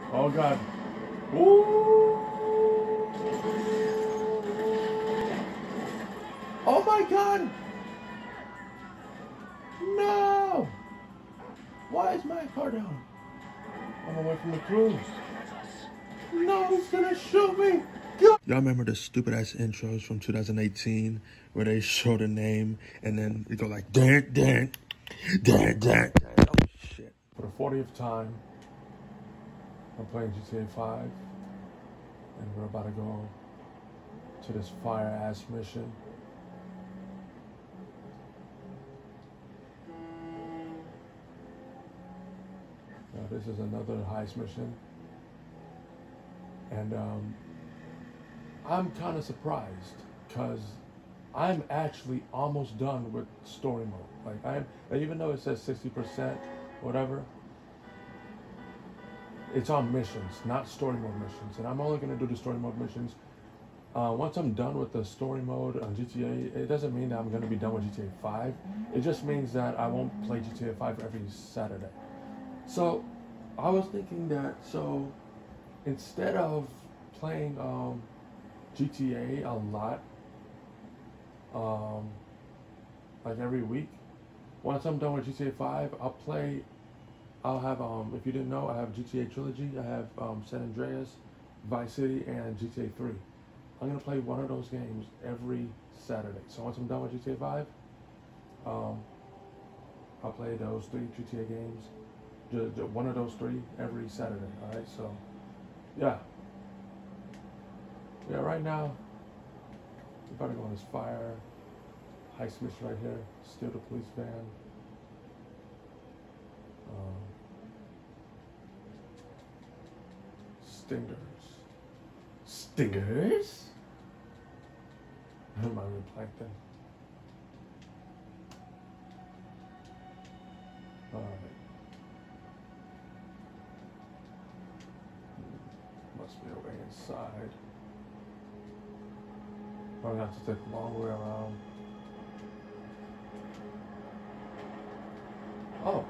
Oh God. Ooh. Oh my God. No. Why is my car down? I'm away from the cruise. No, he's gonna shoot me. Y'all remember the stupid ass intros from 2018 where they show the name and then it go like dun dun dun dun. Oh shit. For the 40th time, I'm playing GTA 5 and we're about to go to this fire ass mission. Now, this is another heist mission. And I'm kind of surprised because I'm actually almost done with story mode. Like even though it says 60%, whatever, it's on missions, not story mode missions. And I'm only gonna do the story mode missions. Once I'm done with the story mode on GTA, it doesn't mean that I'm gonna be done with GTA 5. It just means that I won't play GTA 5 every Saturday. So I was thinking that, so instead of playing GTA a lot, like every week, once I'm done with GTA 5, I'll have, if you didn't know, I have GTA Trilogy, I have San Andreas, Vice City, and GTA 3. I'm going to play one of those games every Saturday. So once I'm done with GTA 5, I'll play those 3 GTA games, one of those 3 every Saturday, alright? So, yeah. Yeah, right now, we're about to go on this fire heist mission right here, steal the police van. Stingers? Marine plankton. Alright. Must be a way inside. I'm gonna have to take a long way around. Oh.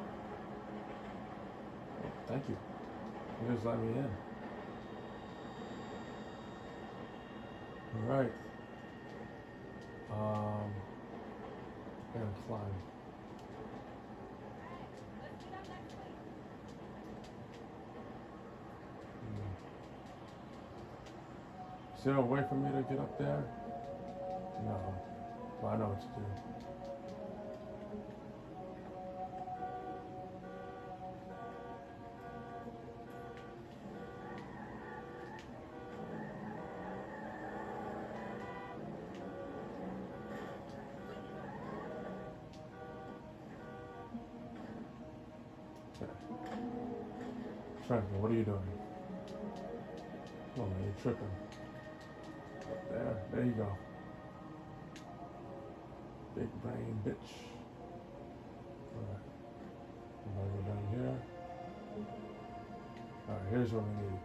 Thank you. You just let me in. Alright. I'm gonna climb. Is there a way for me to get up there? No. Well, I know what to do. Franklin, what are you doing? Come on, man, you're tripping. There you go. Big brain bitch. Alright. I'm gonna go down here. Alright, here's what we need.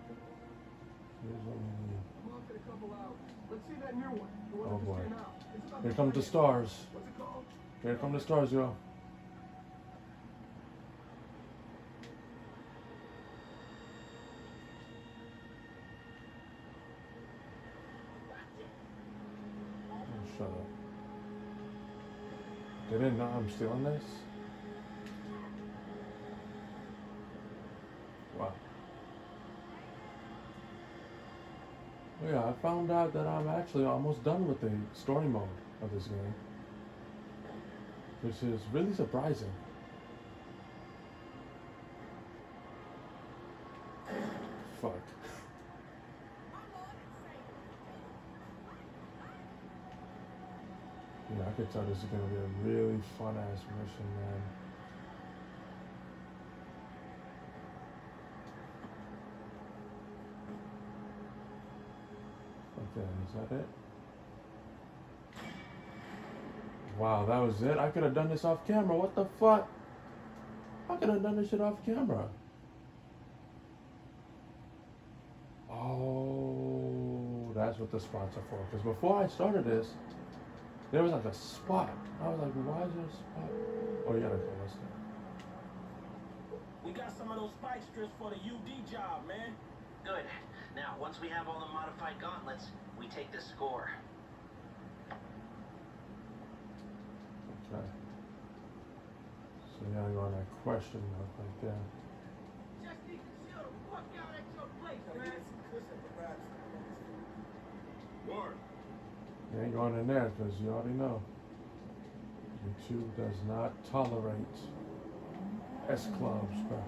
Let's see that new one. Oh boy. Here come the stars. What's it called? Here come the stars, yo. Shut up. They didn't know I'm stealing this? Wow. Well, yeah, I found out that I'm actually almost done with the story mode of this game, which is really surprising. Fuck. Yeah, I could tell this is gonna be a really fun ass mission, man. Okay, is that it? Wow, that was it? I could have done this off camera. What the fuck? I could have done this shit off camera. Oh, that's what the spots are for. Because before I started this, there was like a spot. I was like, why is there a spot? Oh, you gotta go, let's go. We got some some of those spike strips for the UD job, man. Good. Now, once we have all the modified gauntlets, we take the score. Okay. So you gotta go on that question mark right there. Just need to chill the fuck out at your place, man. Word. You ain't going in there because you already know. YouTube does not tolerate S-Clubs, bro.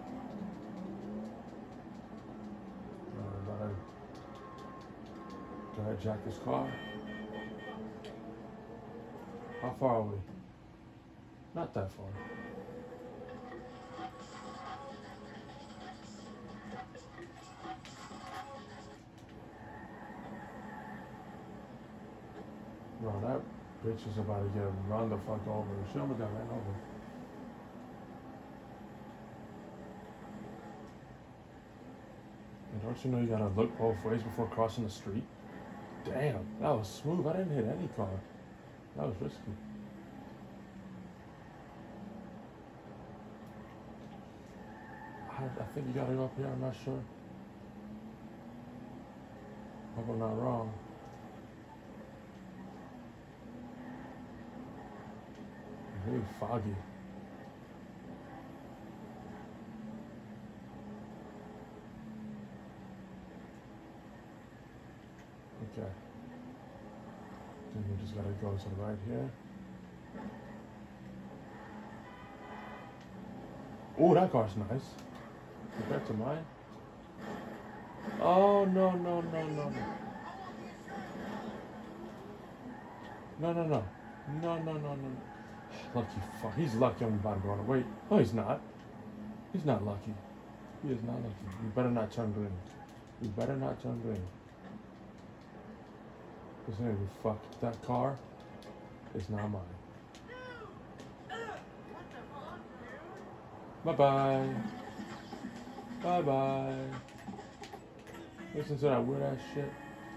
Do I jack this car? How far are we? Not that far. Bro, that bitch is about to get run the fuck over. She almost got ran over. And don't you know you gotta look both ways before crossing the street? Damn, that was smooth. I didn't hit any car. That was risky. I think you gotta go up here, I'm not sure. Hope I'm not wrong. Really foggy. Okay. Then we just gotta go to the right here. Oh, that car's nice. Compared to mine. Oh, no, no, no, no, no. No, no, no. No, no, no, no. Lucky fuck. He's lucky I'm about to go on. Wait. No, he's not. He's not lucky. He is not lucky. You better not turn green. You better not turn green. Listen to me, fuck. That car is not mine. Bye-bye. Bye-bye. Listen to that weird ass shit.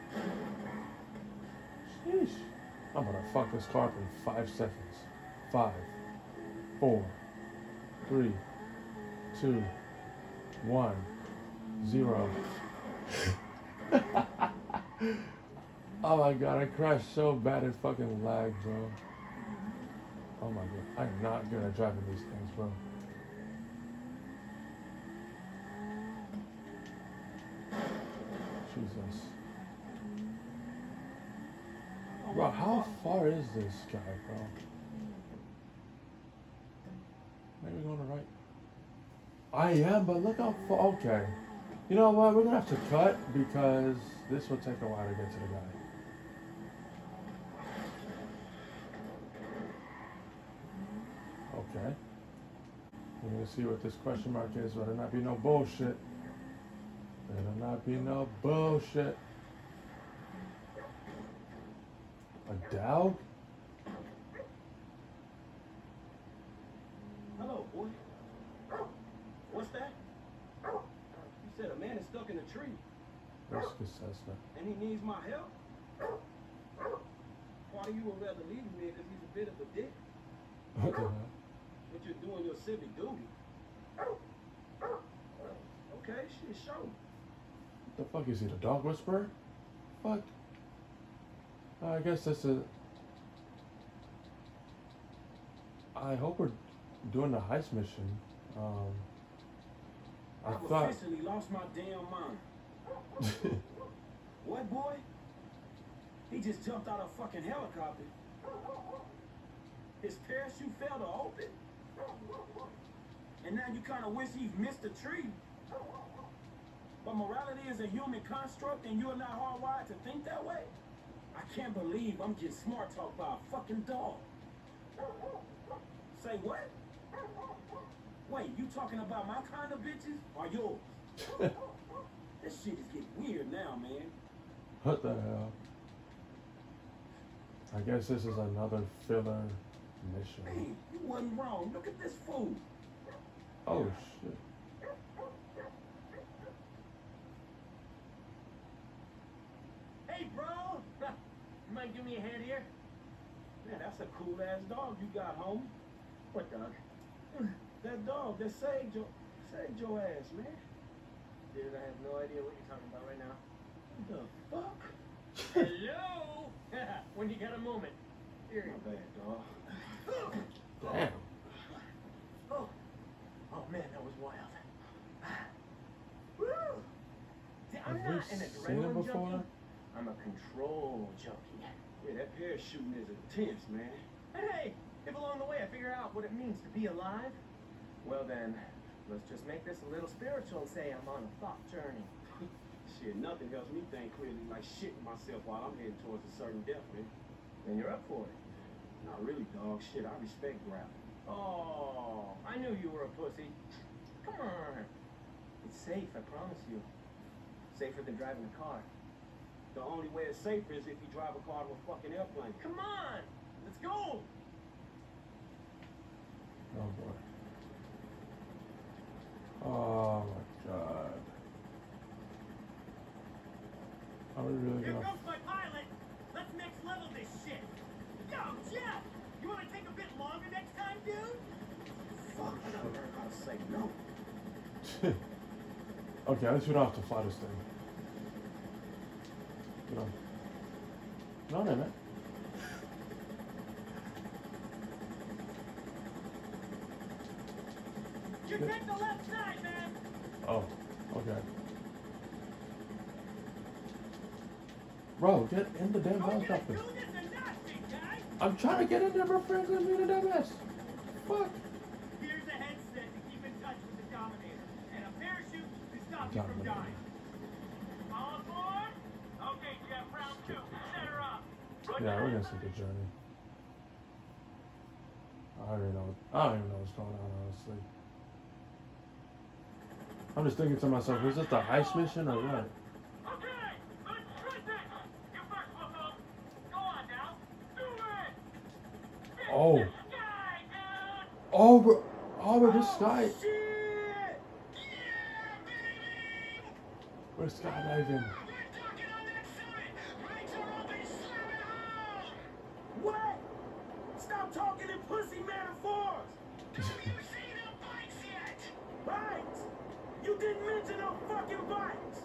Sheesh. I'm gonna fuck this car up in 5 seconds. 5, 4, 3, 2, 1, 0. Oh my god, I crashed so bad it fucking lagged, bro. Oh my god, I'm not good at driving these things, bro. Jesus. Bro, how far is this guy, bro? Maybe going to right. I am, but look how far. Okay. You know what? We're going to have to cut because this will take a while to get to the guy. Okay. We're going to see what this question mark is. Better not be no bullshit. Better not be no bullshit. A dog? Hello, boy. What's that? You said a man is stuck in a tree. Risk assessment. And he needs my help? Why you would rather leave him there because he's a bit of a dick? What the hell? But you're doing your civic duty. Okay, shit, show me. What the fuck is he, the dog whisperer? Fuck. I guess that's a... I hope we're doing the heist mission. I've officially lost my damn mind. What, boy? He just jumped out of a fucking helicopter. His parachute failed to open. And now you kind of wish he missed a tree. But morality is a human construct and you're not hardwired to think that way? I can't believe I'm getting smart talked by a fucking dog. Say what? Wait, you talking about my kind of bitches or yours? This shit is getting weird now, man. What the hell? I guess this is another filler mission. Hey, you wasn't wrong. Look at this fool. Oh, shit. Hey, bro. You might give me a hand here? Man, that's a cool-ass dog you got, homie. What dog? That dog that saved saved your ass, man. Dude, I have no idea what you're talking about right now. What the fuck? Hello? When you got a moment. Here. My bad, dog. Damn. Oh. Oh, man, that was wild. Woo! See, I'm Have we not an seen him adrenaline before? junkie. I'm a control junkie. Yeah, that parachuting is intense, man. And hey, if along the way I figure out what it means to be alive, well then, let's just make this a little spiritual and say I'm on a thought journey. Shit, nothing helps me think clearly like shitting myself while I'm heading towards a certain death, man. Then you're up for it. Not really, dog. Shit, I respect grappling. Oh, I knew you were a pussy. Come on. It's safe, I promise you. Safer than driving a car. The only way it's safer is if you drive a car to a fucking airplane. Come on, let's go. Oh boy. Oh my god. Are we really Here gonna... comes my pilot. Let's next level this shit. Yo, Jeff, you want to take a bit longer next time, dude? Fuck, I gotta learn how to say no. Okay, at least we don't have to fly this thing. Get on. No, no, no. You take the left side, man. Oh, okay. Bro, get in the damn Are we gonna helicopter. do this or not, big guy? I'm trying to get in there, but friends, I'm being a dumbass. Fuck. Here's a headset to keep in touch with the Dominator, and a parachute to stop you from Dominator. dying. All aboard? Okay, Jeff, round 2. Set her up. Yeah, we're gonna see the journey. I don't even know what's going on, honestly. I'm just thinking to myself, is this the heist mission or what? Okay, let's try this. You first, Wilco. Go on now. Do it. It's Oh. the sky, dude. Oh, bro, this guy. Shit. Yeah, baby. We're skydiving. What? Stop talking in pussy metaphors! Bikes! You didn't mention no fucking bikes!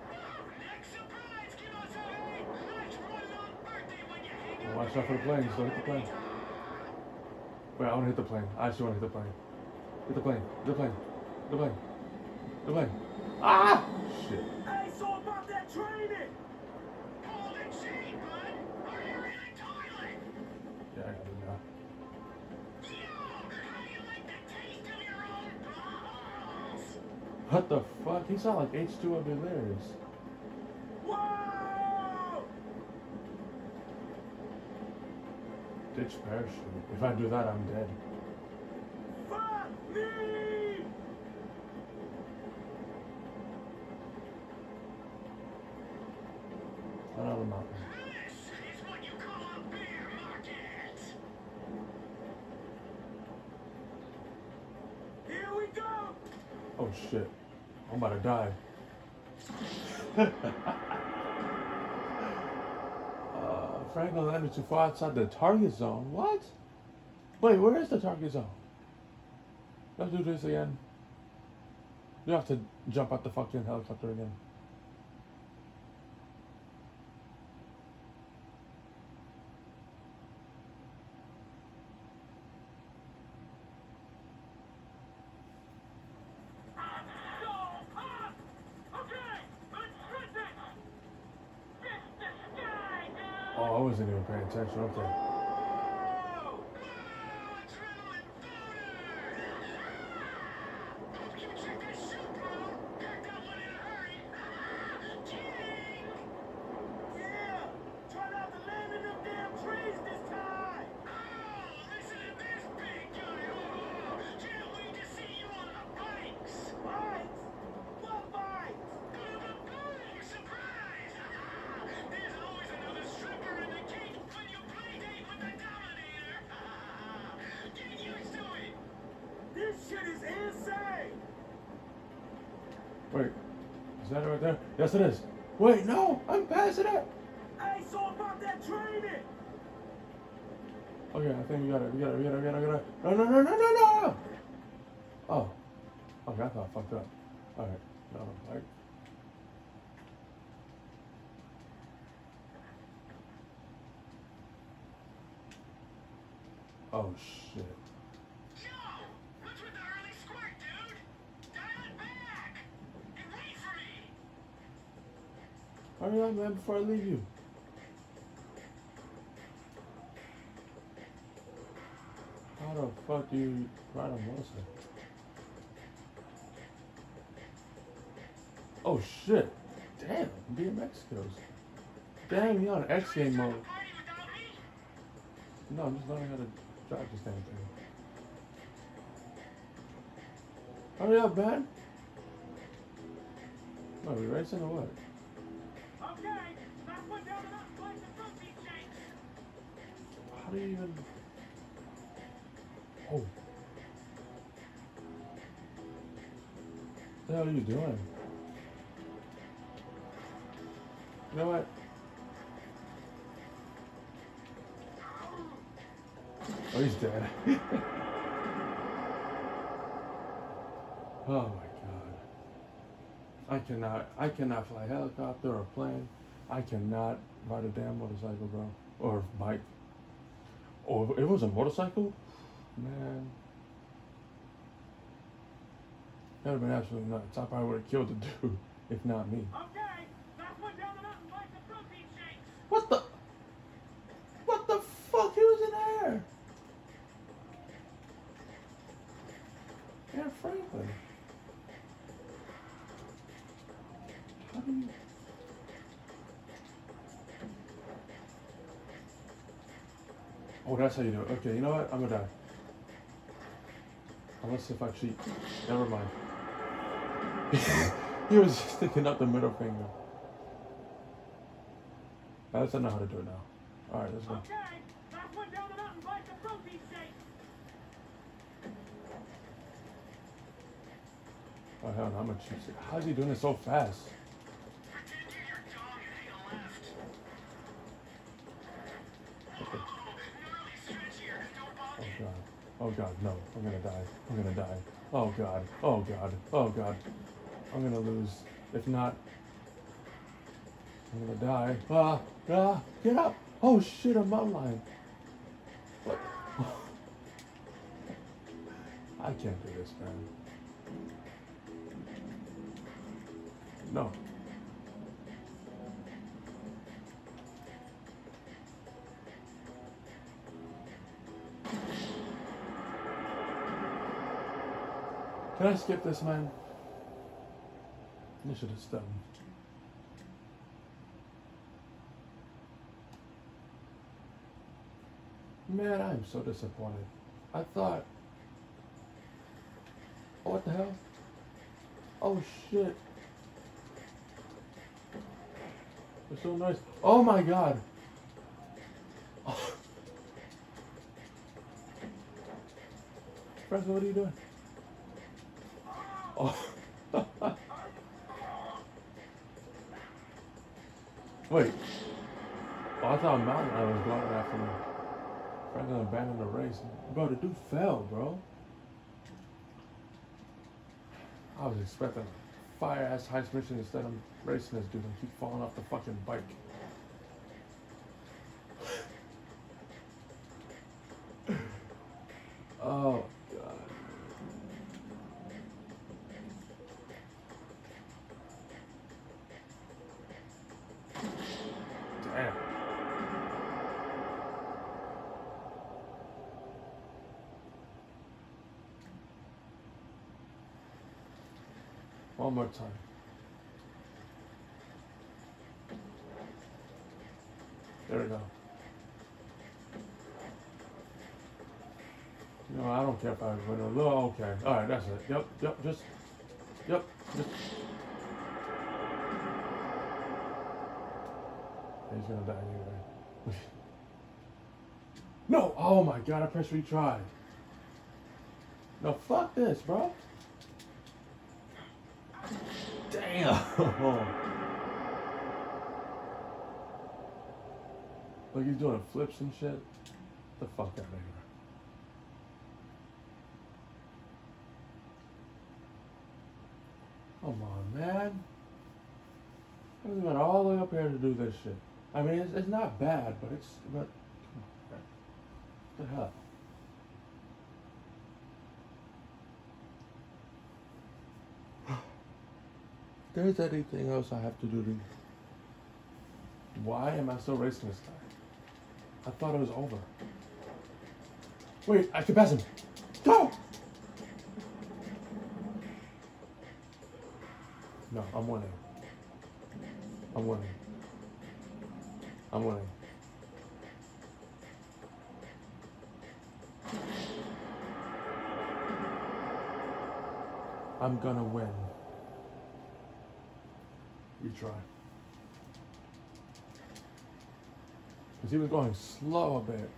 Oh, watch out for the planes. Don't hit the plane. Wait, I want to hit the plane. I actually want to hit the plane. Hit the plane. Hit the plane. Hit the plane. Hit the plane. Ah! Shit. Hey, so about that training! Yeah, I got it now. What the fuck? He sound like H2O Delirious. Whoa! Ditch parachute. If I do that, I'm dead. Fuck me! I don't know. Here we go! Oh shit. I'm about to die. Franklin landed too far outside the target zone. What? Wait, where is the target zone? Let's do this again. You have to jump out the fucking helicopter again. Oh, I wasn't even paying attention. Okay. Yeah! Try not to land in them damn trees this time! Bikes? What bikes? This shit is insane! Wait. Is that it right there? Yes, it is. Wait, no! I'm passing it! Hey, so about that training! Okay, I think we got it. We got it. No, no, no, no, no, no! Oh. Okay, I thought I fucked up. Alright, no, right? Oh shit. Yo! What's with the early squirt, dude? Dial it back! And wait for me! Hurry up, man, before I leave you. How the fuck do you ride a motorcycle? Oh shit. Damn, BMX skills. Damn, you on X game mode. Party without me? No, I'm just learning how to drive this damn thing. Hurry up, man. Are we racing or what? Okay, last one down and up, like the protein shakes. How do you even... Oh. What the hell are you doing? You know what? Oh, he's dead. Oh my god. I cannot fly a helicopter or a plane. I cannot ride a damn motorcycle, bro. Or bike. Oh, it was a motorcycle? Man. That would have been absolutely nuts. I probably would have killed the dude, if not me. Okay, last one down and up, like the protein shakes. What the fuck? He was in there. Air Franklin. How do you... Oh, that's how you do it. Okay, you know what? I'm gonna die. Unless if I cheat. Never mind. He was sticking up the middle finger. That's not know how to do it now. Alright, let's go. Okay, last one down and up, like the protein shakes. Oh hell no, I'm a cheat. How's he doing it so fast? Pretend you're your dog and hang a left. Okay. Gnarly stretch here, don't Oh bog it. god. Oh god, no. I'm gonna die. I'm gonna die. Oh god. Oh god. Oh god. I'm gonna lose. If not, I'm gonna die. Get up! Oh shit, a mountain lion. What? I can't do this, man. No. Can I skip this, man? You should have stopped. Man, I'm so disappointed. I thought... Oh, what the hell? Oh, shit. They're so nice. Oh, my God. Oh. Franklin, what are you doing? Oh. Wait. Oh, I thought Mountain Lion was going after me. Franklin abandoned the race. Bro, the dude fell, bro. I was expecting a fire-ass heist mission instead of racing this dude and keep falling off the fucking bike. Oh, God. Damn. One more time. There we go. No, I don't care if I win or lose. Okay. Alright, that's it. Yep, just. Yeah, he's gonna die anyway. No! Oh my god, I pressed retry. No, fuck this, bro. Damn! Look, he's doing flips and shit. Get the fuck out of here. Come on, man. I went all the way up here to do this shit. I mean, it's not bad, but come on, man. What the hell? If there's anything else I have to do to... Why am I still racing this guy? I thought it was over. Wait, I can pass him. Go! No, I'm winning. I'm winning. I'm winning. I'm gonna win. You try. Because he was going slow a bit.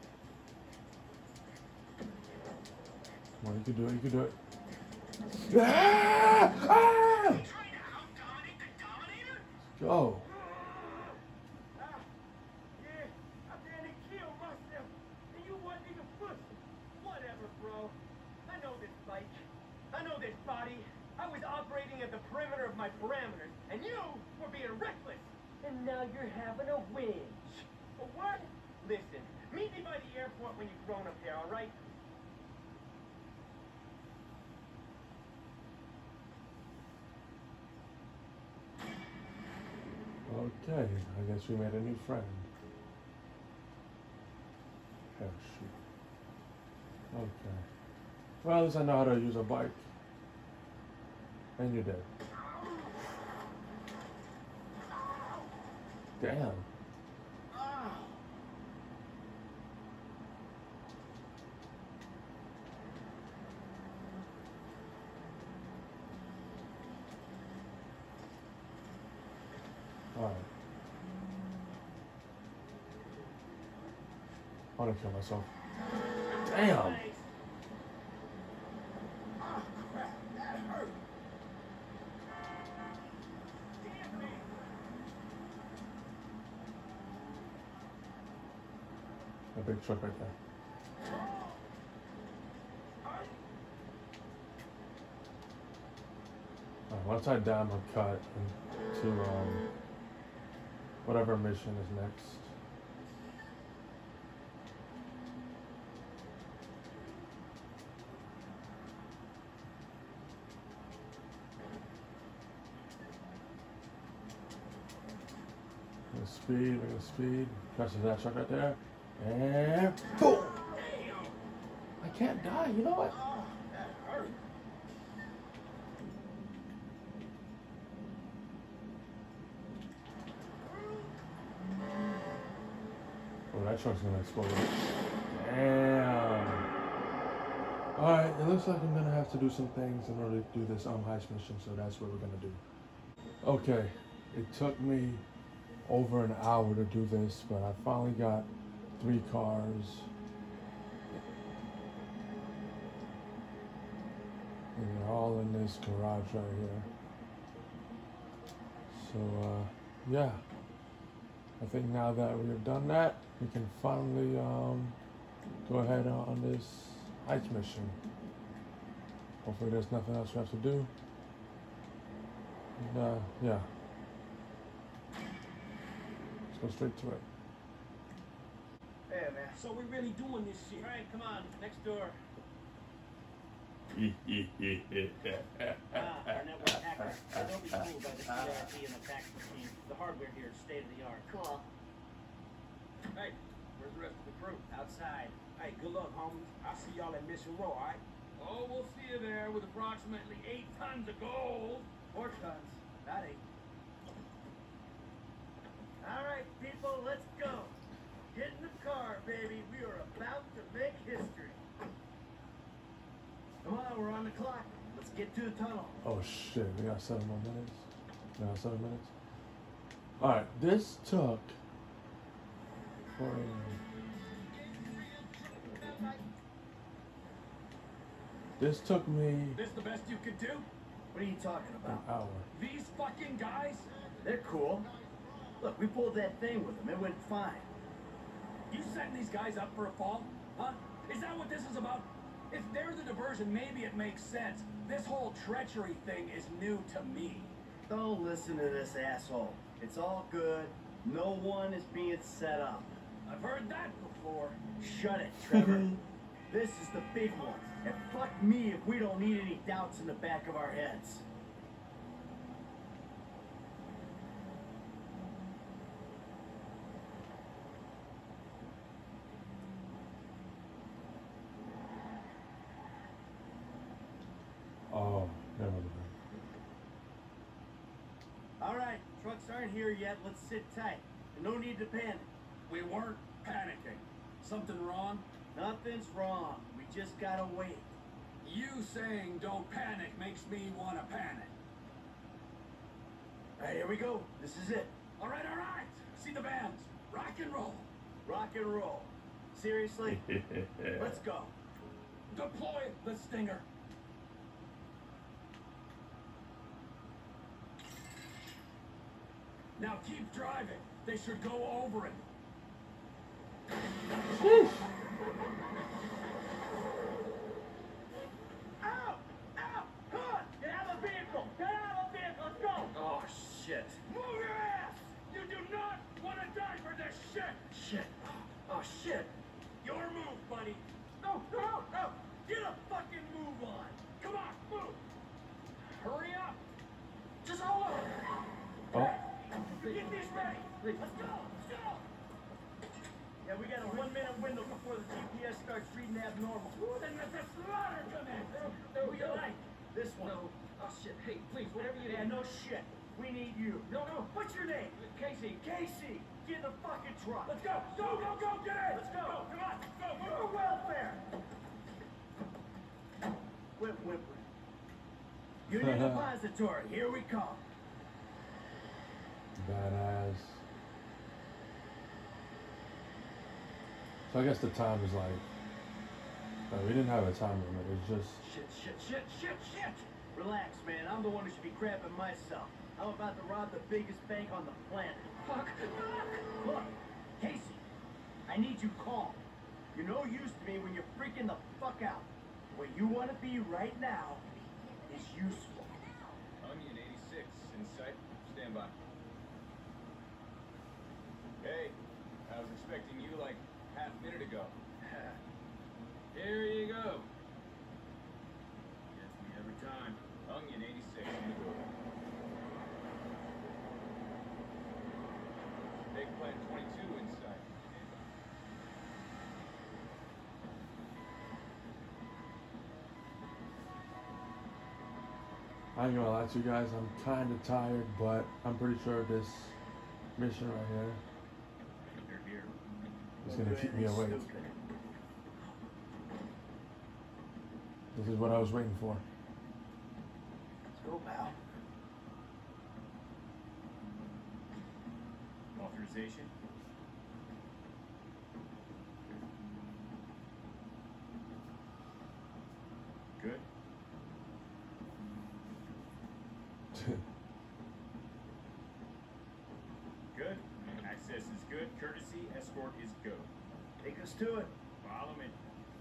Come on, you can do it, you can do it. Ah! Ah! Go. Yeah, I nearly killed myself, and you wasn't even pushing. Whatever, bro. I know this bike. I know this body. I was operating at the perimeter of my parameters, and you were being reckless. And now you're having a whinge. For what? Listen, meet me by the airport when you've grown up here, all right? Okay, I guess we made a new friend. Oh, shoot. Okay. Well, at least I know how to use a bike. And you're dead. Damn. Alright. I want to kill myself. Damn! A big truck right there. Alright, once I die, I'm gonna cut into whatever mission is next. Speed, look at the speed. Crashes that truck right there. And boom! I can't die, you know what? Oh, that truck's gonna explode. Damn. Alright, it looks like I'm gonna have to do some things in order to do this heist mission, so that's what we're gonna do. Okay, it took me over an hour to do this, but I finally got 3 cars. And they're all in this garage right here. So, yeah. I think now that we've done that, we can finally go ahead on this heist mission. Hopefully there's nothing else we have to do. And, yeah. Go straight to it. Hey, man. So we really doing this shit. All right, come on, next door. Our network hacker. They'll be fooled by the CRT and the fax machine. The hardware here is state of the art. Cool. Hey, where's the rest of the crew? Outside. Hey, good luck, homies. I'll see y'all at Mission Row, all right? Oh, we'll see you there with approximately 8 tons of gold. 4 tons, not 8. All right, people, let's go. Get in the car, baby. We are about to make history. Come on, we're on the clock. Let's get to the tunnel. Oh shit, we got 7 more minutes. We got 7 minutes. Alright, this took This took me This the best you could do? What are you talking an about? hour. These fucking guys? They're cool. Look, we pulled that thing with them. It went fine. You setting these guys up for a fall? Huh? Is that what this is about? If there's a diversion, maybe it makes sense. This whole treachery thing is new to me. Don't listen to this asshole. It's all good. No one is being set up. I've heard that before. Shut it, Trevor. This is the big one. And fuck me if we don't need any doubts in the back of our heads. Oh, never mind. All right, trucks aren't here yet. Let's sit tight. And no need to panic. We weren't panicking. Something wrong? Nothing's wrong. We just gotta wait. You saying don't panic makes me want to panic. All right, here we go. This is it. All right. See the bands. Rock and roll. Rock and roll. Seriously? Let's go. Deploy the Stinger. Now keep driving. They should go over it. Ow! Ow! Come on! Get out of the vehicle! Get out of the vehicle! Let's go! Oh, shit. Move your ass! You do not want to die for this shit. Shit! Oh, shit! Your move, buddy. No! Get a fucking move on! Come on, move. Hurry up. Just hold on! Oh, Get these ready! Let's go! Yeah, we got a 1 minute window before the GPS starts reading abnormal. Then let the slaughter come in. Who you like? This one. No. Oh, shit. Hey, please, whatever you Yeah, need. no shit. We need you. No. What's your name? Casey. Casey! Get in the fucking truck! Let's go. Go, get in. Let's go! Come on. Go. For welfare! Quit whimpering. Union Depository, here we come. badass. So I guess the time is like, we didn't have a time limit. It's just. Shit! Relax, man. I'm the one who should be crapping myself. I'm about to rob the biggest bank on the planet. Fuck. Look, Casey, I need you calm. You're no use to me when you're freaking the fuck out. Where you want to be right now is useful. Onion 86 in sight. Stand by. Hey, I was expecting you like half a minute ago. Here you go. Gets me every time. Onion 86 on the door. Big Plant 22 in sight. I ain't gonna lie to you guys, I'm kinda tired, but I'm pretty sure this mission right here You're here. is gonna keep me awake. Stupid. This is what I was waiting for. Let's go, pal. Authorization. Good. Good. Access is good. Courtesy escort is go. Take us to it. Follow me.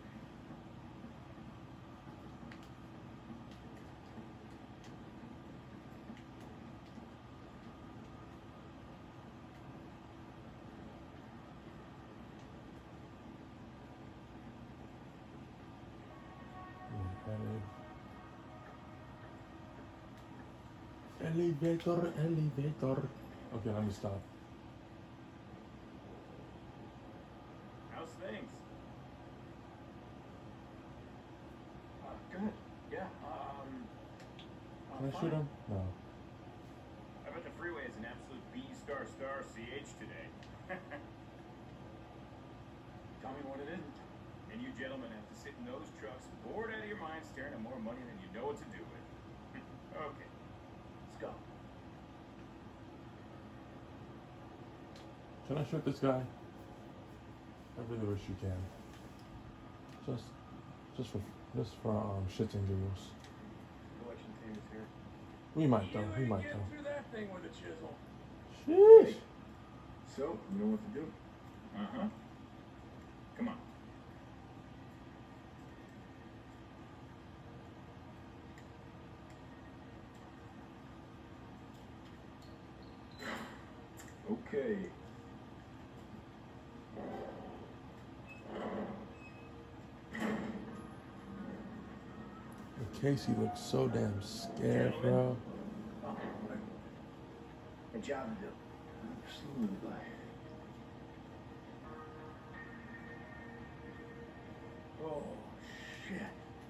Elevator. Okay, let me stop. How's things? Good. Yeah. Can I shoot him? No. I bet the freeway is an absolute B***** CH today. Tell me what it isn't. And you gentlemen have to sit in those trucks, bored out of your mind, staring at more money than you know what to do with. Okay. Let's go. Can I shoot this guy? I really wish you can. Just for shits and giggles. Collection team is here. We might though. We might Get though. through that thing with a chisel. Sheesh. So, you know what to do? Uh-huh. Come on. Okay. Casey looks so damn scared, bro. A job to do. Absolutely. Oh, shit.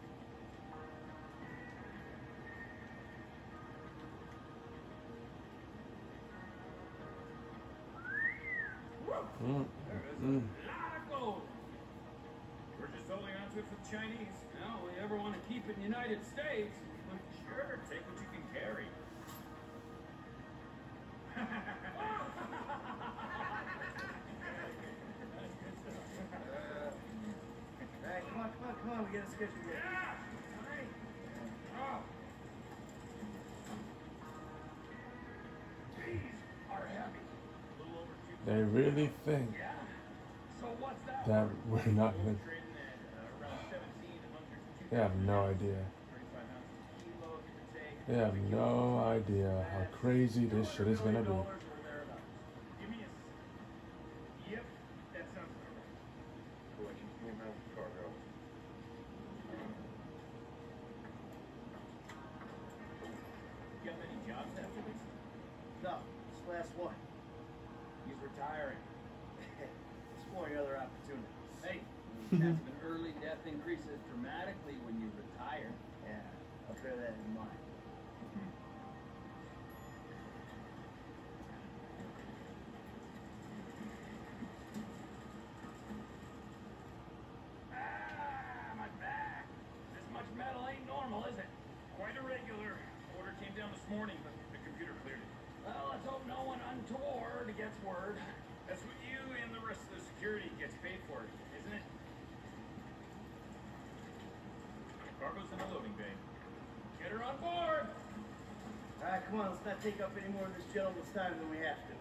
Mm. There's a lot of gold. We're just holding on to it for the Chinese. No, we ever want to keep it in the United States? Sure, take what you can carry. Hey, come on, we got a schedule here. Yeah! All right. Oh. These are heavy. A little over 2 They really think Yeah. So what's that? that we're not gonna. Trading at around 1700 They have no idea. 35 ounces a kilo, give or take. They have no idea how crazy this shit is gonna be. $200 million or thereabouts. Give me a. Yep, that sounds about right. Collection came out of cargo. You got many jobs after this? No, this last one. He's retiring. Exploring other opportunities. Hey, chance of an early death increases dramatically when you retire. Yeah, I'll bear that in mind. My back. This much metal ain't normal, is it? Quite irregular. Order came down this morning, but the computer cleared it. Well, let's hope no one untoward gets word. That's what you and the rest of the security gets paid for, isn't it? Cargo's in the loading bay. Get her on board! All right, come on, let's not take up any more of this gentleman's time than we have to.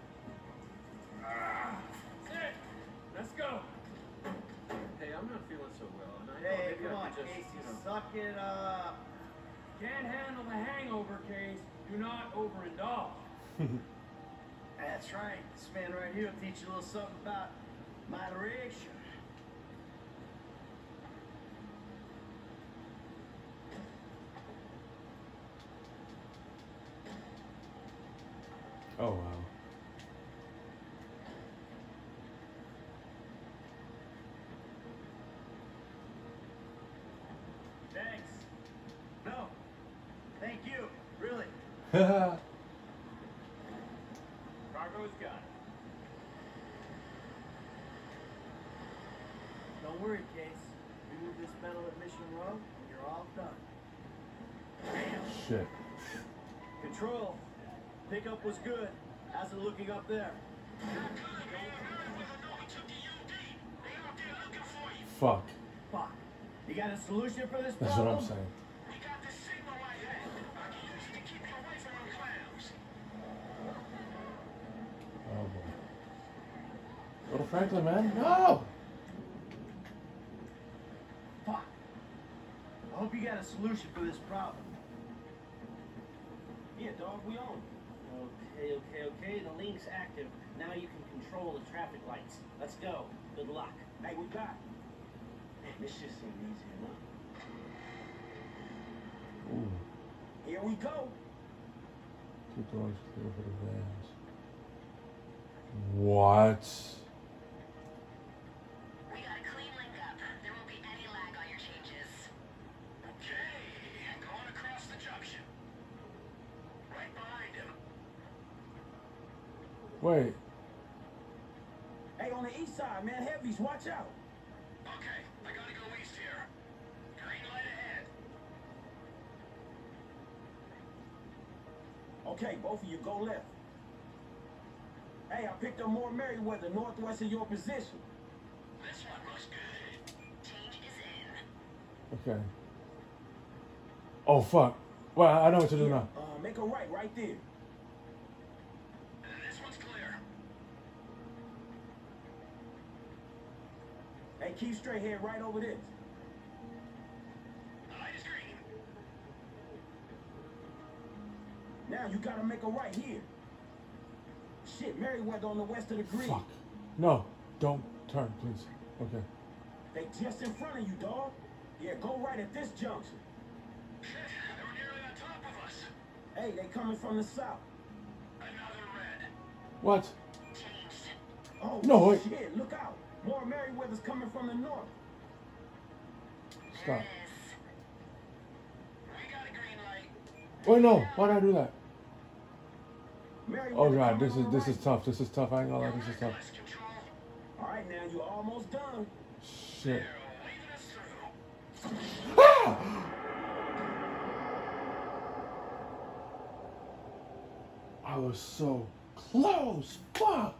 That's it! Let's go! Hey, I'm not feeling so well, and I Hey, thought maybe come I on, could just, Casey, suck it up. Can't handle the hangover case. Do not overindulge. That's right. This man right here will teach you a little something about moderation. Oh wow. Thanks. No, thank you. Really. Cargo's gone. Don't worry, Case. Remove this metal at Mission Row, and you're all done. Shit. Control. Pickup was good. How's it looking up there? Fuck. Fuck. You got a solution for this That's problem? what I'm saying. Oh boy. Little Franklin, man. No! Fuck. I hope you got a solution for this problem. Yeah, dog, we own. Okay. The link's active. Now you can control the traffic lights. Let's go. Good luck. Hey, we got. Man, this just seemed easy enough. Ooh. Here we go. Keep doors clear for the vans. What? We got a clean link up. There won't be any lag on your changes. Okay, going across the junction. Right behind him. Wait. Hey, on the east side, man, heavies, watch out. Okay, I gotta go east here. Green light ahead. Okay, both of you go left. Hey, I picked up more Merriweather northwest of your position. This one looks good. Change is in. Okay. Oh fuck. Well, I know what to do now. Make a right there. And this one's clear. Hey, keep straight, head right over this. The light is green. Now you gotta make a right here. shit, Merriweather on the west of the grid. Fuck. No, don't turn, please. Okay. They just in front of you, dog. Yeah, go right at this junction. Shit, they were nearly on top of us. Hey, they coming from the south. Another red. What? Oh, No, wait. shit, look out. More Merriweathers coming from the north. Stop. We got a green light. Wait, no. Why did I do that? Merriweather Oh god, coming this on the is right. tough. This is tough. I ain't gonna lie, this is tough. Let's control. All right, now you're almost done. Shit. They're leaving us through. I was so close. Fuck.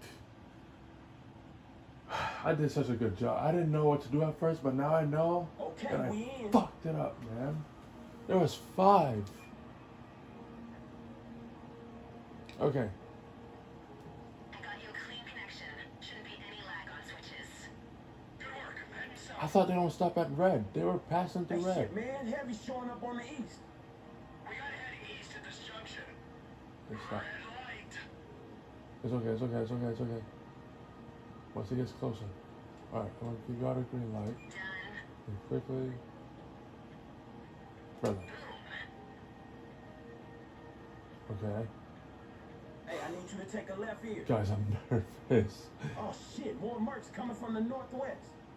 I did such a good job. I didn't know what to do at first, but now I know. Okay, And we I in. fucked it up, man. There was 5. Okay. I got you a clean connection. Shouldn't be any lag on switches. Good work. Heading south. I thought they don't stop at red. They were passing Hey, through red. shit, man. Heavy showing up on the east. We gotta head east at this junction. They stop. Red light. It's okay, it's okay, it's okay, it's okay. Once it gets closer. Alright, well, you got a green light. Done. And quickly. Red light. Okay. Hey, I need you to take a left here. Guys, I'm nervous. Oh, shit. More mercs coming from the northwest.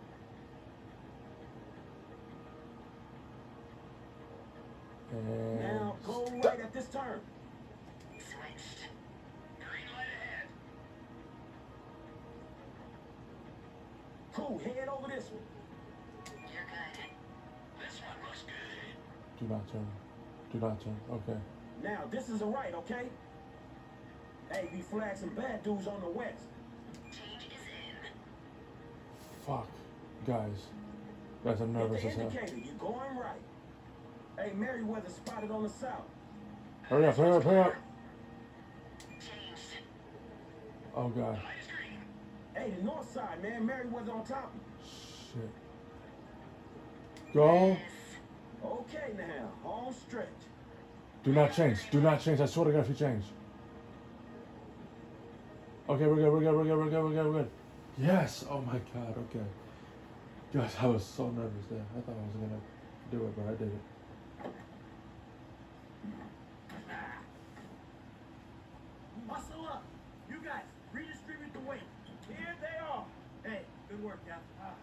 And Now, go right at this turn. Switched. Green light ahead. Cool, head over this one. You're good. This one looks good. do not turn. Do not turn. Okay. Now, this is a right, okay? Hey, we flagged some bad dudes on the west. Change is in. Fuck. Guys. Guys, I'm Hit nervous the as hell. indicator, you're going right. Hey, Merriweather spotted on the south. Hurry up, hurry up, hurry up. Changed. Oh god. Light is green. Hey, the north side, man. Merriweather on top of you. Shit. Go. Okay, now, home stretch. Do not change. Do not change. I swear to God if you change. Okay, we're good, we're good, we're good, we're good, we're good, we're good. Yes! Oh my god, okay. Guys, I was so nervous there. I thought I was gonna do it, but I did it. Muscle up. You guys, redistribute the weight. Here they are. Hey, good work, Cap.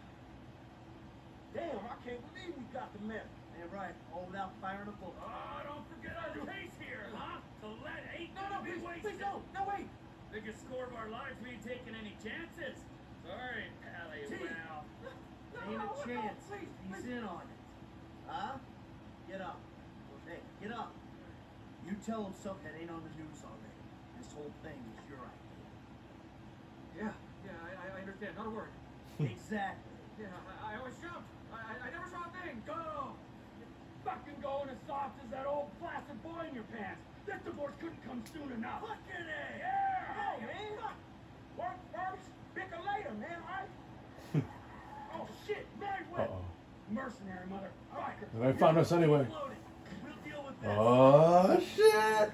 Damn, I can't believe we got the map. Hey, right. All without firing a bullet. Oh, don't forget our pace here, huh? The lead ain't No, gonna be please, wasted. please, no. No, wait. Biggest score of our lives, we ain't taking any chances. Sorry, Pally. Gee. Well, Ain't a chance. please, He's in on it. Huh? Get up. Hey, get up. You tell him something that ain't on the news already. This whole thing is your idea. Yeah, I understand. Not a word. Exactly. Yeah, I always jumped. I never saw a thing. Go! Fucking going as soft as that old plastic boy in your pants. This divorce couldn't come soon enough. Fucking A. Yeah! Go, man. Work first, bicker later, man, right? Oh, shit, Merriweather. Uh-oh. Mercenary motherfucker. They found us anyway. Loaded. We'll deal with this. Oh shit!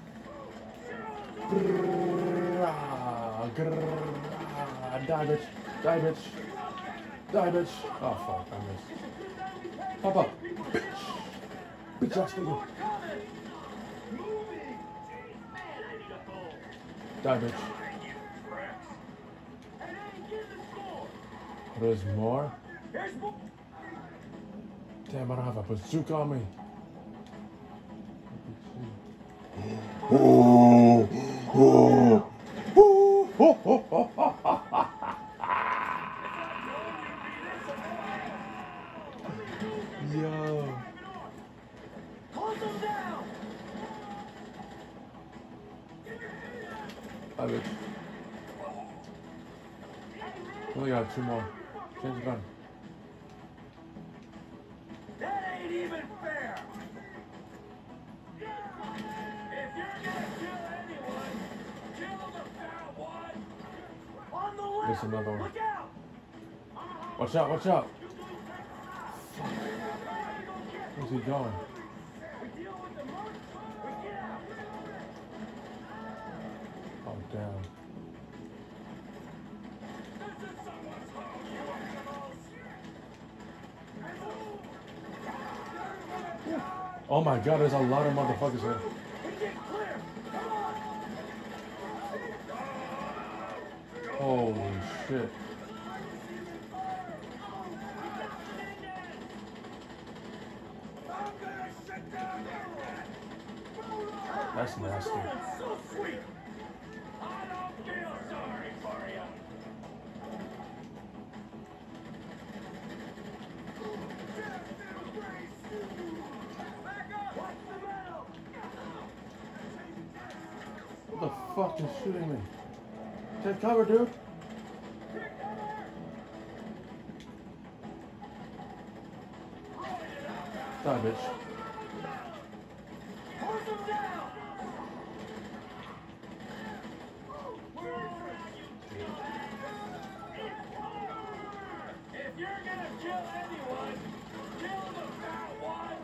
Grrrr, grrrr, die bitch, die bitch, die bitch. Oh fuck, I missed. Pop up, bitch, bitch ass nigga. Die bitch. There's more? Here's more. Damn, I don't have a bazooka on me. Yo. Close them down. I bitch. Only got 2 more. Change the gun. That ain't even fair. if you're gonna kill anyone, kill the fat one. On the left. There's another one. Look out. Watch out, watch out. Where's he going? We deal with the most. We get out. Oh, damn. Oh my god, there's a lot of motherfuckers here. Holy shit. That's nasty. So sweet. I don't feel sorry for you. What the fuck is shooting me? Take cover, dude. Die, bitch. If you're gonna kill anyone, kill the fat one.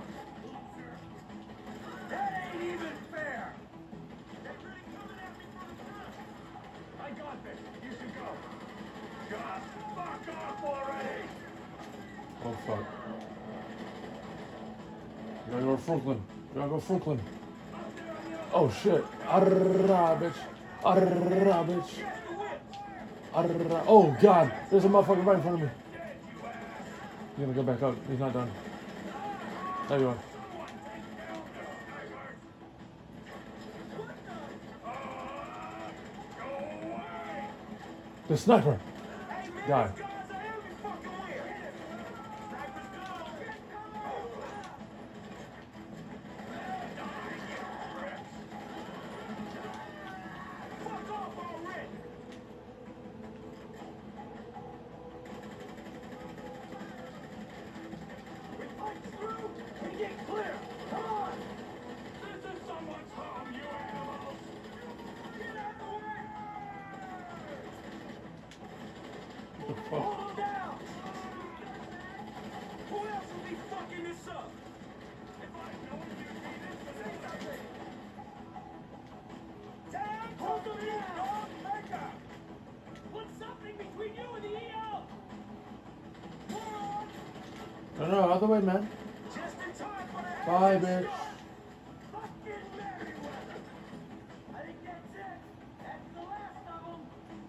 That ain't even fair. They're really coming at me from the front. I got this. You should go. Just fuck off already. Oh fuck. You gotta go to Franklin. You gotta go to Franklin. Oh shit. Arrrrah, bitch. Arrrrah, bitch. Arrrrah. Oh god. There's a motherfucker right in front of me. You're gonna go back up. He's not done. There you are. The sniper. Die. What the fuck? Hold down! Who else will be fucking this up? If I know you need it, say something! Dad, hold them down! Dog, back up! Put something between you and the EO! No, other way, man. Just in time for the Bye, bitch. fucking Merryweather! I think that's it! That's the last of them!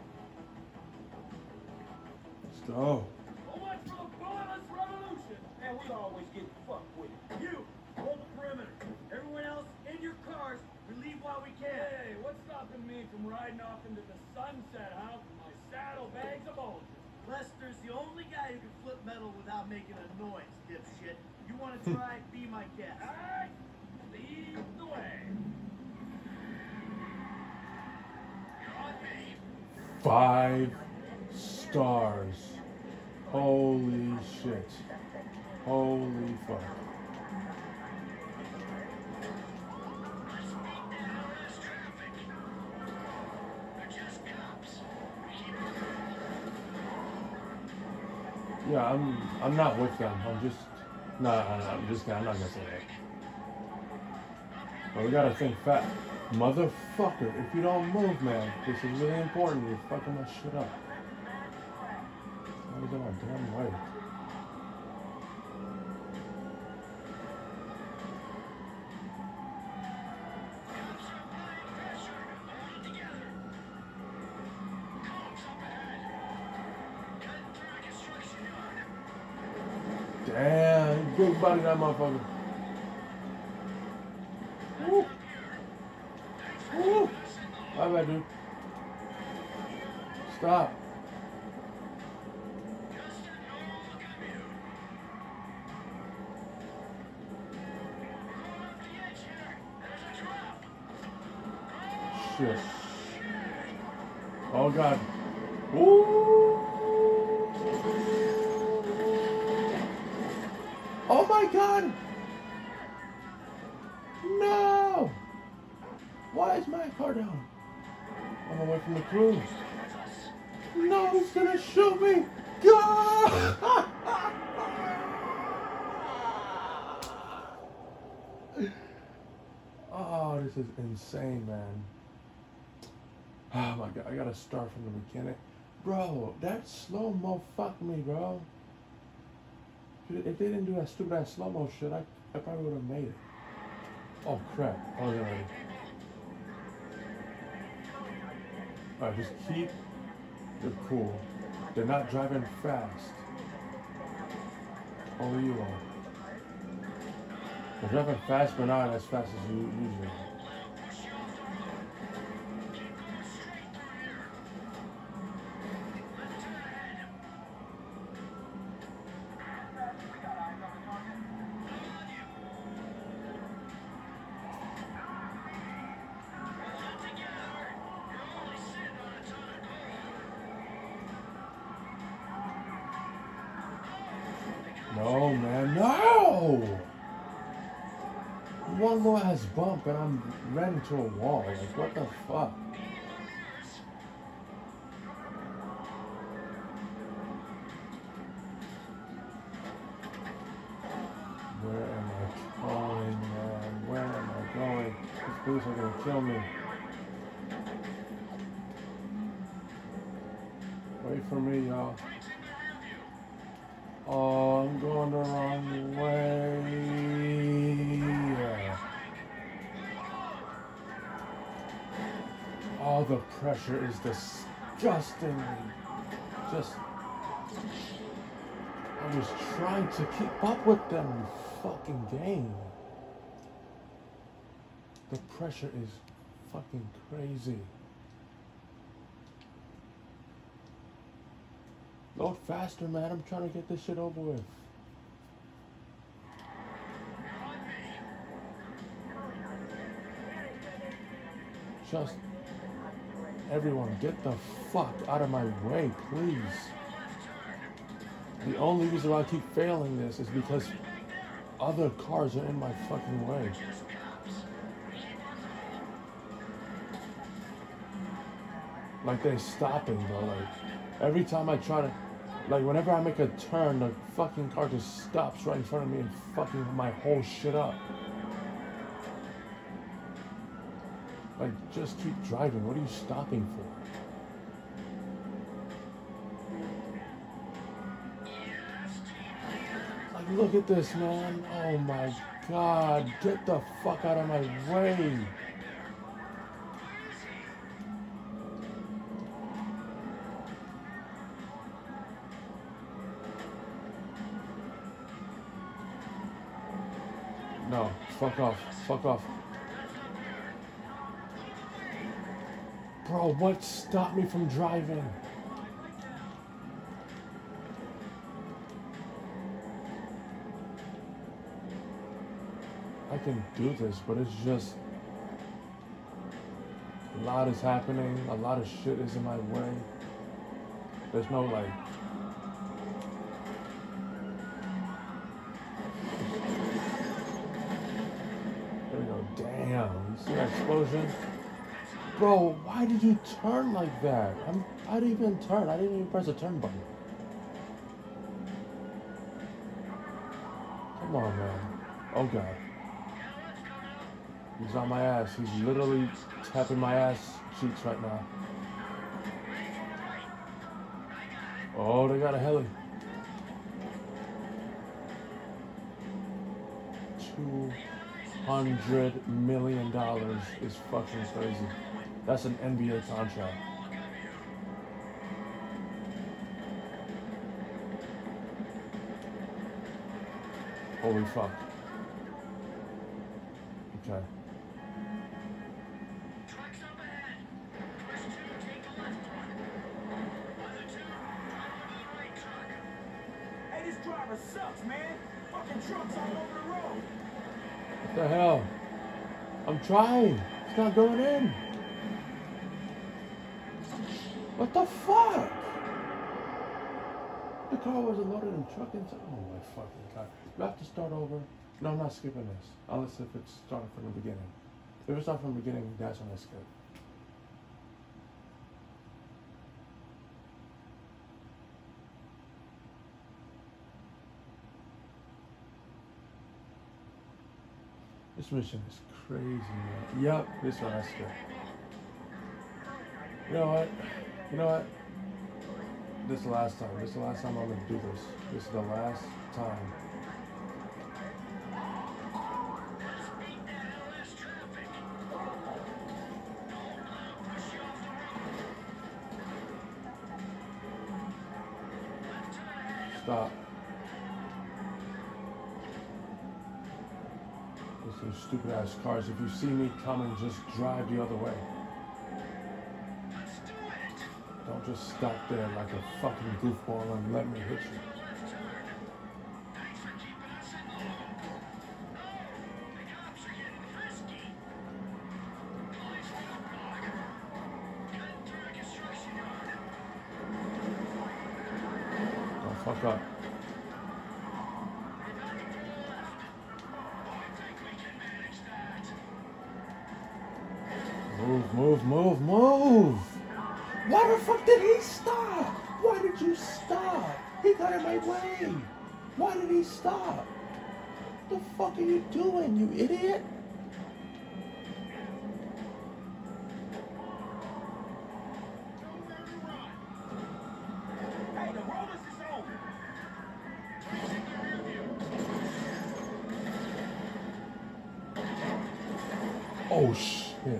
Let's go. So much for the violence revolution! And we always get fucked with it. You, hold the perimeter. Everyone else, in your cars, we leave while we can. Hey, what's stopping me from riding off into the sunset, huh? With my saddlebags of bulges. Lester's the only guy who can flip metal without making a noise, dipshit. You want to try? Be my guest. Alright, lead the way. 5 stars. Holy shit. Holy fuck. Yeah, I'm not with them. I'm just no, I'm just I'm not gonna say that. But we gotta think fat motherfucker. If you don't move, man, this is really important. You're fucking my shit up. What is my damn way? Damn, big body that motherfucker. Woo. Woo. My bad, dude. Stop. Shit. Oh god. Ooh. Oh my god! No! Why is my car down? I'm away from the cruise. No, he's gonna shoot me! God! Oh, this is insane, man. Oh my god, I gotta start from the beginning. Bro, that slow-mo fucked me, bro. If they didn't do that stupid ass slow-mo shit, I probably would have made it. Oh crap. Oh, they're ready. Alright, just keep it cool. They're not driving fast. Only you are. They're driving fast, but not as fast as you usually. No, man, no! One more ass bump and I'm ran into a wall. Like, what the fuck? Where am I going, man? Where am I going? These police are gonna kill me. Wait for me, y'all. Oh, I'm going the wrong way. Oh, the pressure is disgusting. Just, I was trying to keep up with them, you fucking game. The pressure is fucking crazy. Load faster, man. I'm trying to get this shit over with. Just everyone, get the fuck out of my way, please. The only reason why I keep failing this is because other cars are in my fucking way. Like they're stopping, bro. Like every time I try to, like whenever I make a turn, the fucking car just stops right in front of me and fucking my whole shit up. Like, just keep driving. What are you stopping for? Like, look at this, man. Oh my God. Get the fuck out of my way. No, fuck off. Fuck off. Bro, what stopped me from driving? I can do this, but it's just a lot is happening, a lot of shit is in my way. There's no like there we go. Damn, you see that explosion? Bro, why did you turn like that? I didn't even turn. I didn't even press the turn button. Come on, man. Oh, God. He's on my ass. He's literally tapping my ass cheeks right now. Oh, they got a heli. $200 million is fucking crazy. That's an NBA contract. Holy fuck. Okay. Trucks up ahead. Push 2, take the left one. Other 2, drive over the right truck. Hey, this driver sucks, man. Fucking trucks all over the road. What the hell? I'm trying. It's not going in. What the fuck? The car wasn't loaded in truck inside. Oh my fucking God. You have to start over. No, I'm not skipping this. Unless if it's starting from the beginning. If it's not from the beginning, that's when I skip. This mission is crazy, man. Yep, this one I skip. You know what? You know what? This is the last time. This is the last time I'm gonna do this. This is the last time. stop. Those stupid ass cars. If you see me coming, just drive the other way. Let's do it. Don't just stop there like a fucking goofball and let me hit you. Left turn. Thanks for keeping us in the loop. Oh, the cops are getting frisky. Police roadblock. Cut through a construction yard. Don't fuck up. Move. Why the fuck did he stop? Why did you stop? He got in my way. Why did he stop? What the fuck are you doing, you idiot? Hey, the rollers is on. Oh shit.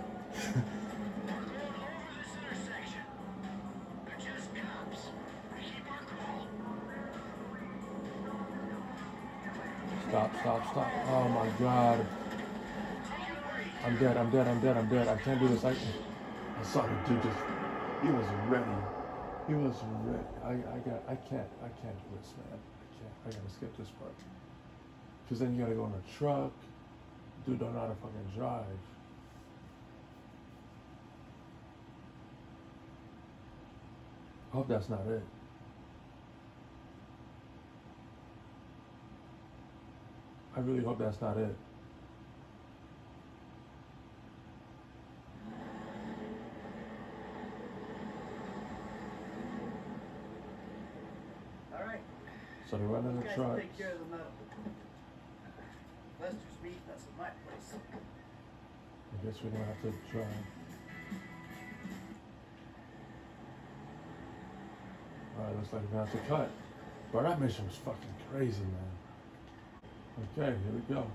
Stop. Oh my god. I'm dead. I can't do this. I saw the dude just, he was ready. I can't do this, man. I gotta skip this part. Cause then you gotta go in a truck. Dude don't know how to fucking drive. I hope that's not it. I really hope that's not it. All right. So they run in the Guys truck. take care of the metal. Lester's meat, that's at my place. I guess we're gonna have to drive. Alright, looks like we're gonna have to cut. Bro, that mission was fucking crazy, man. Okay, here we go.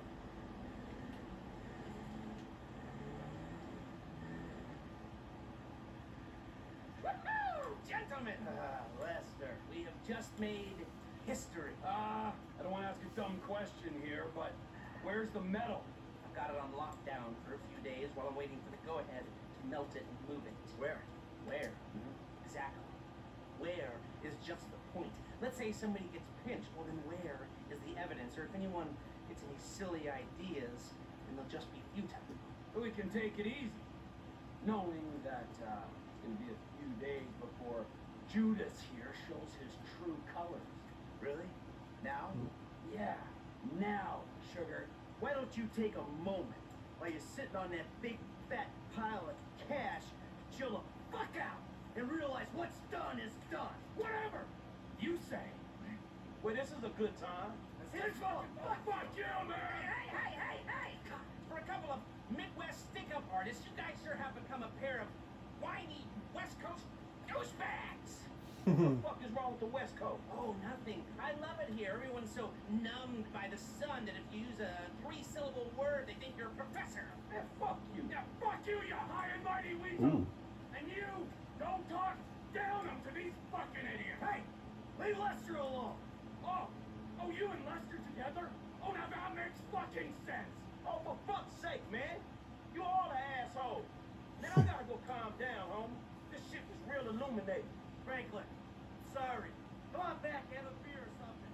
Woohoo! Gentlemen! Lester, we have just made history. I don't want to ask a dumb question here, but where's the metal? I've got it on lockdown for a few days while I'm waiting for the go-ahead to melt it and move it. Where? Where? Exactly. Where is just the point. Let's say somebody gets pinched, well then where is the evidence? Or if anyone gets any silly ideas, then they'll just be futile. But we can take it easy, knowing that it's going to be a few days before Judas here shows his true colors. Really? Now? Yeah, now, sugar. Why don't you take a moment while you're sitting on that big fat pile of cash, chill the fuck out, and realize what's done is done. Whatever you say. Well, this is a good time. It's fuck you, man! Hey! For a couple of Midwest stick-up artists, you guys sure have become a pair of whiny West Coast douchebags. What the fuck is wrong with the West Coast? Oh, nothing. I love it here. Everyone's so numbed by the sun that if you use a 3-syllable word, they think you're a professor. Man, fuck you. Yeah, fuck you, you high and mighty weasel! Ooh. And you, don't talk down to these fucking idiots! Hey, leave Lester alone. Oh, you and Lester together? Oh, now that makes fucking sense! Oh, for fuck's sake, man. You all an asshole. Man, I gotta go calm down, homie. This shit was real illuminating. Franklin, sorry. Come on back, have a beer or something.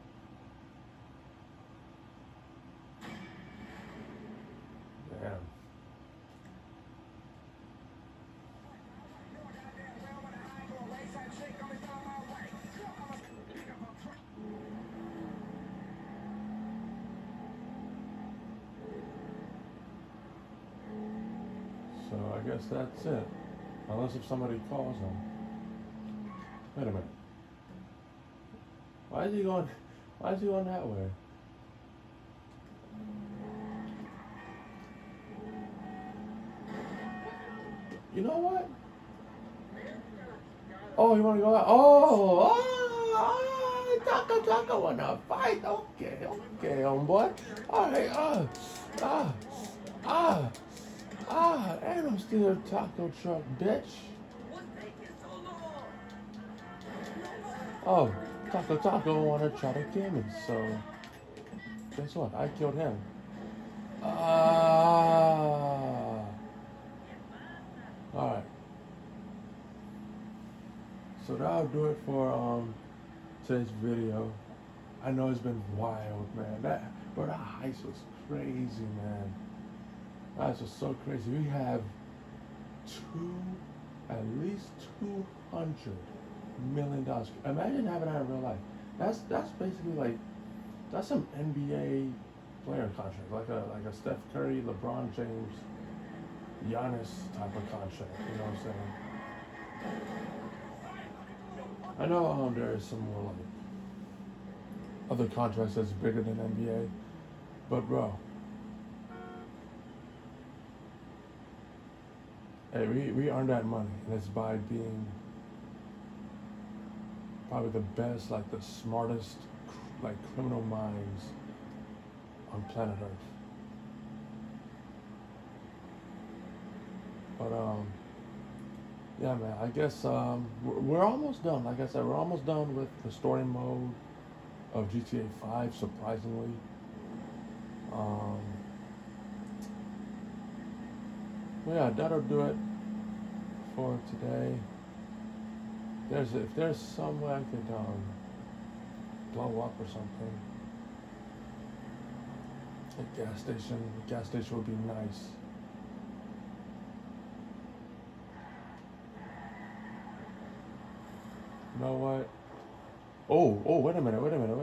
Damn. So I guess that's it. Unless if somebody calls him. Wait a minute. Why is he going that way? You know what? Oh, you want to go out? Taco wanna fight? Okay, homeboy. All right, ain't no steal a taco truck, bitch. Oh, Taco wanna try to kill me, so guess what? I killed him. Alright. So that'll do it for today's video. I know it's been wild, man. That heist was crazy, man. That heist was so crazy. We have at least $200 million. Imagine having that in real life. That's basically like, that's some NBA player contract, like a Steph Curry, LeBron James, Giannis type of contract. You know what I'm saying? I know there is some more like other contracts that's bigger than NBA, but bro, hey, we earned that money, and it's by being probably the best, like the smartest, like criminal minds on planet Earth. But yeah, man, I guess we're almost done. Like I said, we're almost done with the story mode of GTA 5, surprisingly. Well, yeah, that'll do it for today. If there's some way I could blow up or something, a gas station would be nice. You know what? Oh, wait a minute.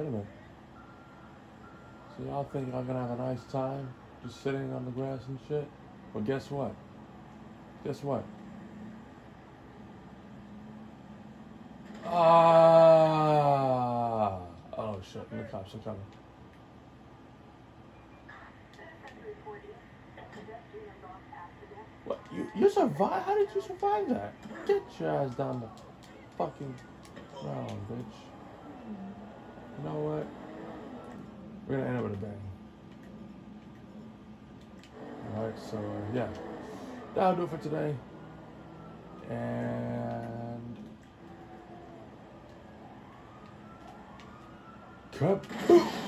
So y'all think I'm gonna have a nice time just sitting on the grass and shit? Well, guess what? Oh shit, the cops are coming. What? You survived? How did you survive that? Get your ass down the fucking ground, bitch. You know what? We're gonna end it with a bang. Alright, so yeah. That'll do it for today. And kaboom!